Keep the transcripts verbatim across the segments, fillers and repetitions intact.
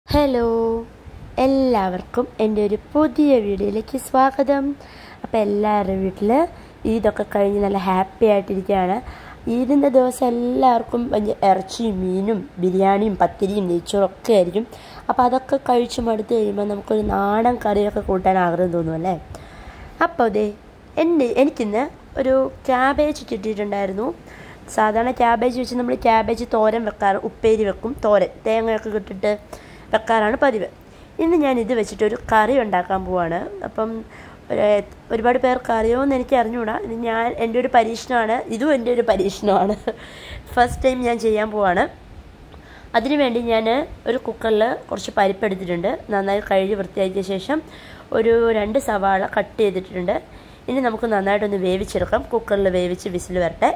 Hello, എല്ലാവർക്കും എൻ്റെ ഒരു പുതിയ വീഡിയോയിലേക്ക് സ്വാഗതം. അപ്പോൾ എല്ലാവരുടെ വീട്ടിൽ ഈദൊക്കെ കഴിഞ്ഞ് നല്ല ഹാപ്പി ആയിട്ടിരിക്കുകയാണ്. ഈദിൻ്റെ ദിവസം എല്ലാവർക്കും ഇറച്ചിയും മീനും ബിരിയാണിയും പത്തിരിയും നെയ്ച്ചോറും ഒക്കെ ആയിരിക്കും. അപ്പോൾ അതൊക്കെ കഴിച്ച് മടുത്ത് കഴിയുമ്പോൾ നമുക്കൊരു നാടൻ കറിയൊക്കെ കൂട്ടാൻ ആഗ്രഹം തോന്നും അല്ലേ. അപ്പോൾ അതെ എൻ്റെ എനിക്കിന്ന് ഒരു ക്യാബേജ് കിട്ടിയിട്ടുണ്ടായിരുന്നു. സാധാരണ ക്യാബേജ് വെച്ച് നമ്മൾ ക്യാബേജ് തോരൻ വെക്കാറ്, ഉപ്പേരി വെക്കും, തോരൻ തേങ്ങയൊക്കെ ഇട്ടിട്ട് വെക്കാറാണ് പതിവ്. ഇന്ന് ഞാൻ ഇത് വെച്ചിട്ടൊരു കറി ഉണ്ടാക്കാൻ പോവാണ്. അപ്പം ഒരുപാട് പേർക്ക് അറിയുമെന്ന് എനിക്ക് അറിഞ്ഞുകൂടാ. ഇത് ഞാൻ എൻ്റെ ഒരു പരീക്ഷണമാണ്, ഇതും എൻ്റെ ഒരു പരീക്ഷണമാണ്. ഫസ്റ്റ് ടൈം ഞാൻ ചെയ്യാൻ പോവാണ്. അതിനുവേണ്ടി ഞാൻ ഒരു കുക്കറിൽ കുറച്ച് പരിപ്പെടുത്തിട്ടുണ്ട്. നന്നായി കഴുകി വൃത്തിയാക്കിയ ശേഷം ഒരു രണ്ട് സവാള കട്ട് ചെയ്തിട്ടുണ്ട്. ഇനി നമുക്ക് നന്നായിട്ടൊന്ന് വേവിച്ചെടുക്കാം. കുക്കറിൽ വേവിച്ച് വിസിൽ വരട്ടെ.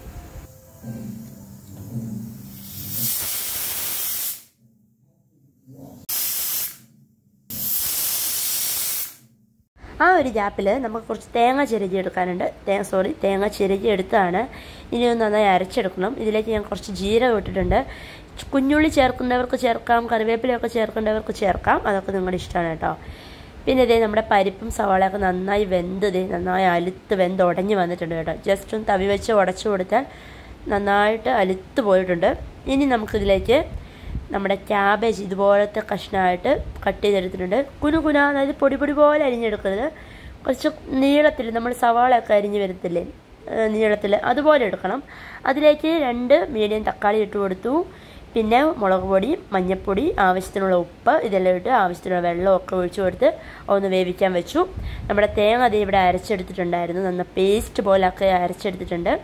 ആ ഒരു ഗ്യാപ്പിൽ നമുക്ക് കുറച്ച് തേങ്ങ ചിരകി എടുക്കാനുണ്ട്. തേ സോറി തേങ്ങ ചിരകി എടുത്താണ്. ഇനി ഒന്ന് നന്നായി അരച്ചെടുക്കണം. ഇതിലേക്ക് ഞാൻ കുറച്ച് ജീരകം ഇട്ടിട്ടുണ്ട്. കുഞ്ഞുള്ളി ചേർക്കുന്നവർക്ക് ചേർക്കാം, കറിവേപ്പിലയൊക്കെ ചേർക്കേണ്ടവർക്ക് ചേർക്കാം, അതൊക്കെ നിങ്ങളുടെ ഇഷ്ടമാണ് കേട്ടോ. പിന്നെ ഇതേ നമ്മുടെ പരിപ്പും സവാളയൊക്കെ നന്നായി വെന്ത് ഇതേ നന്നായി അലുത്ത് വെന്ത് ഉടഞ്ഞ് വന്നിട്ടുണ്ട് കേട്ടോ. ജസ്റ്റ് ഒന്ന് തവി വെച്ച് ഉടച്ചു കൊടുത്താൽ നന്നായിട്ട് അലുത്ത് പോയിട്ടുണ്ട്. ഇനി നമുക്കിതിലേക്ക് നമ്മുടെ ക്യാബേജ് ഇതുപോലത്തെ കഷ്ണമായിട്ട് കട്ട് ചെയ്തെടുത്തിട്ടുണ്ട്. കുനു കുന, അതായത് പൊടി പൊടി പോലെ അരിഞ്ഞെടുക്കരുത്. കുറച്ച് നീളത്തിൽ നമ്മൾ സവാളയൊക്കെ അരിഞ്ഞ് വരത്തില്ലേ, നീളത്തിൽ അതുപോലെ എടുക്കണം. അതിലേക്ക് രണ്ട് മീഡിയം തക്കാളി ഇട്ട് കൊടുത്തു. പിന്നെ മുളക് പൊടി, മഞ്ഞൾപ്പൊടി, ആവശ്യത്തിനുള്ള ഉപ്പ് ഇതെല്ലാം ഇട്ട് ആവശ്യത്തിനുള്ള വെള്ളമൊക്കെ ഒഴിച്ചു കൊടുത്ത് ഒന്ന് വേവിക്കാൻ വെച്ചു. നമ്മുടെ തേങ്ങ അത് ഇവിടെ അരച്ചെടുത്തിട്ടുണ്ടായിരുന്നു. നന്ന പേസ്റ്റ് പോലൊക്കെ അരച്ചെടുത്തിട്ടുണ്ട്.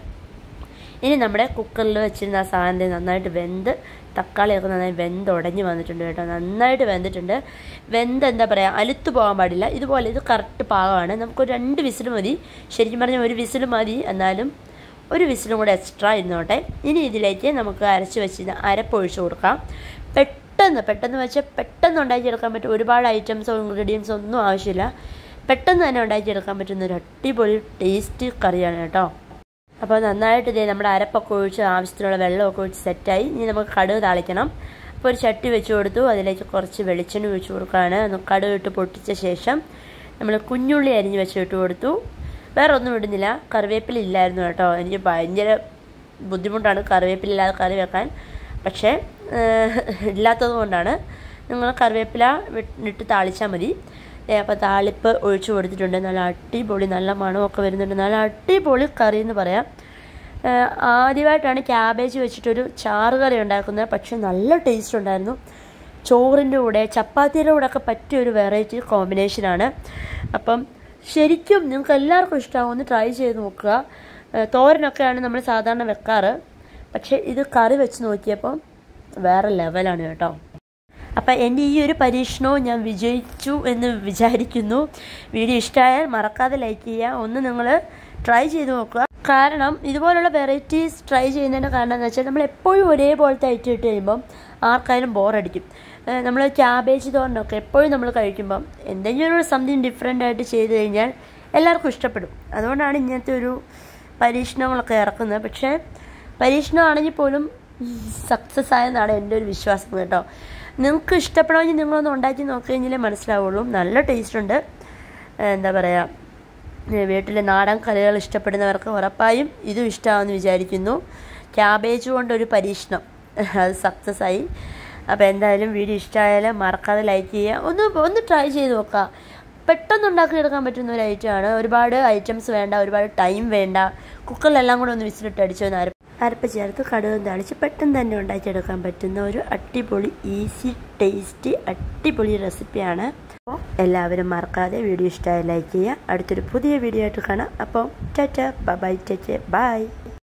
ഇനി നമ്മുടെ കുക്കറിൽ വെച്ചിരുന്ന ആ സാധനം നന്നായിട്ട് വെന്ത് തക്കാളിയൊക്കെ നന്നായി വെന്ത് ഉടഞ്ഞ് വന്നിട്ടുണ്ട് കേട്ടോ. നന്നായിട്ട് വെന്തിട്ടുണ്ട്. വെന്ത് എന്താ പറയുക, അലുത്ത് പോകാൻ പാടില്ല. ഇതുപോലെ ഇത് കറക്റ്റ് പാകമാണ്. നമുക്കൊരു രണ്ട് വിസിൽ മതി. ശരിക്കും പറഞ്ഞാൽ ഒരു വിസിൽ മതി, എന്നാലും ഒരു വിസിലും കൂടെ എക്സ്ട്രാ ഇരുന്നോട്ടെ. ഇനി ഇതിലേക്ക് നമുക്ക് അരച്ച് വെച്ചിരുന്ന അരപ്പൊഴിച്ച് കൊടുക്കാം. പെട്ടെന്ന് പെട്ടെന്ന് വെച്ചാൽ പെട്ടെന്ന് ഉണ്ടാക്കിയെടുക്കാൻ പറ്റും. ഒരുപാട് ഐറ്റംസോ ഇൻഗ്രീഡിയൻസോ ഒന്നും ആവശ്യമില്ല. പെട്ടെന്ന് തന്നെ ഉണ്ടാക്കിയെടുക്കാൻ പറ്റുന്ന ഒരു അടിപൊളി ടേസ്റ്റി കറിയാണ് കേട്ടോ. അപ്പോൾ നന്നായിട്ട് ഇതേ നമ്മുടെ അരപ്പൊക്കെ ഒഴിച്ച് ആവശ്യത്തിനുള്ള വെള്ളമൊക്കെ ഒഴിച്ച് സെറ്റായി. ഇനി നമുക്ക് കടുക് താളിക്കണം. അപ്പോൾ ഒരു ചട്ടി വെച്ച് കൊടുത്തു. അതിലേക്ക് കുറച്ച് വെളിച്ചെണ്ണ ഒഴിച്ച് കൊടുക്കുകയാണ്. കടുക് ഇട്ട് പൊട്ടിച്ച ശേഷം നമ്മൾ കുഞ്ഞുള്ളി അരിഞ്ഞ് വെച്ച് ഇട്ട് കൊടുത്തു. വേറെ ഒന്നും ഇടുന്നില്ല. കറിവേപ്പില ഇല്ലായിരുന്നു കേട്ടോ. എനിക്ക് ഭയങ്കര ബുദ്ധിമുട്ടാണ് കറിവേപ്പില ഇല്ലാതെ കറി വെക്കാൻ. പക്ഷേ ഇല്ലാത്തത് കൊണ്ടാണ്. നിങ്ങൾ കറിവേപ്പില ഇട്ട് താളിച്ചാൽ മതി. അപ്പോൾ താളിപ്പ് ഒഴിച്ചു കൊടുത്തിട്ടുണ്ട്. നല്ല അടിപൊളി നല്ല മണമൊക്കെ വരുന്നുണ്ട്. നല്ല അടിപൊളി കറി എന്ന് പറയാം. ആദ്യമായിട്ടാണ് ക്യാബേജ് വെച്ചിട്ടൊരു ചാറ് കറി ഉണ്ടാക്കുന്നത്. പക്ഷെ നല്ല ടേസ്റ്റ് ഉണ്ടായിരുന്നു. ചോറിൻ്റെ കൂടെ ചപ്പാത്തിയുടെ കൂടെ ഒക്കെ പറ്റിയൊരു വെറൈറ്റി കോമ്പിനേഷനാണ്. അപ്പം ശരിക്കും നിങ്ങൾക്ക് എല്ലാവർക്കും ഇഷ്ടമാവും. ഒന്ന് ട്രൈ ചെയ്ത് നോക്കുക. തോരനൊക്കെയാണ് നമ്മൾ സാധാരണ വെക്കാറ്. പക്ഷെ ഇത് കറി വെച്ച് നോക്കിയപ്പോൾ വേറെ ലെവലാണ് കേട്ടോ. അപ്പം എൻ്റെ ഈ ഒരു പരീക്ഷണവും ഞാൻ വിജയിച്ചു എന്ന് വിചാരിക്കുന്നു. വീഡിയോ ഇഷ്ടമായാൽ മറക്കാതെ ലൈക്ക് ചെയ്യുക. ഒന്ന് നിങ്ങൾ ട്രൈ ചെയ്ത് നോക്കുക. കാരണം ഇതുപോലുള്ള വെറൈറ്റീസ് ട്രൈ ചെയ്യുന്നതിൻ്റെ കാരണം എന്ന് വെച്ചാൽ നമ്മൾ എപ്പോഴും ഒരേപോലത്തെ ഐറ്റം ഇട്ട് കഴിയുമ്പം ആർക്കായാലും ബോറടിക്കും. നമ്മൾ ക്യാബേജ് തോരനൊക്കെ എപ്പോഴും നമ്മൾ കഴിക്കുമ്പം എന്തെങ്കിലും ഒരു സംതിങ് ഡിഫറെൻ്റ് ആയിട്ട് ചെയ്ത് കഴിഞ്ഞാൽ എല്ലാവർക്കും ഇഷ്ടപ്പെടും. അതുകൊണ്ടാണ് ഇങ്ങനത്തെ ഒരു പരീക്ഷണങ്ങളൊക്കെ ഇറക്കുന്നത്. പക്ഷേ പരീക്ഷണമാണെങ്കിൽ പോലും സക്സസ് ആയെന്നാണ് എൻ്റെ ഒരു വിശ്വാസം കേട്ടോ. നിങ്ങൾക്ക് ഇഷ്ടപ്പെടുമെങ്കിൽ നിങ്ങളൊന്ന് ഉണ്ടാക്കി നോക്കിക്കഴിഞ്ഞാലേ മനസ്സിലാവുള്ളൂ. നല്ല ടേസ്റ്റ് ഉണ്ട്. എന്താ പറയുക, വീട്ടിൽ നാടൻ കറികൾ ഇഷ്ടപ്പെടുന്നവർക്ക് ഉറപ്പായും ഇതും ഇഷ്ടമാണെന്ന് വിചാരിക്കുന്നു. ക്യാബേജ് കൊണ്ടൊരു പരീക്ഷണം അത് സക്സസ് ആയി. അപ്പോൾ എന്തായാലും വീഡിയോ ഇഷ്ടമായാലും മറക്കാതെ ലൈക്ക് ചെയ്യുക. ഒന്ന് ഒന്ന് ട്രൈ ചെയ്ത് നോക്കുക. പെട്ടെന്ന് ഉണ്ടാക്കിയെടുക്കാൻ പറ്റുന്ന ഒരു ഐറ്റമാണ്. ഒരുപാട് ഐറ്റംസ് വേണ്ട, ഒരുപാട് ടൈം വേണ്ട. കുക്കറിലെല്ലാം കൂടെ ഒന്ന് വിസിലിട്ട് അടിച്ച് ഒന്ന് അരപ്പ് അരപ്പ് ചേർത്ത് കടുകും താളിച്ച് പെട്ടെന്ന് തന്നെ ഉണ്ടാക്കിയെടുക്കാൻ പറ്റുന്ന ഒരു അടിപൊളി ഈസി ടേസ്റ്റി അടിപൊളി റെസിപ്പിയാണ്. അപ്പോൾ എല്ലാവരും മറക്കാതെ വീഡിയോ ഇഷ്ടമായി ലൈക്ക് ചെയ്യുക. അടുത്തൊരു പുതിയ വീഡിയോ ആയിട്ട് കാണാം. അപ്പോൾ ടാറ്റാ ബൈ. Tata bye.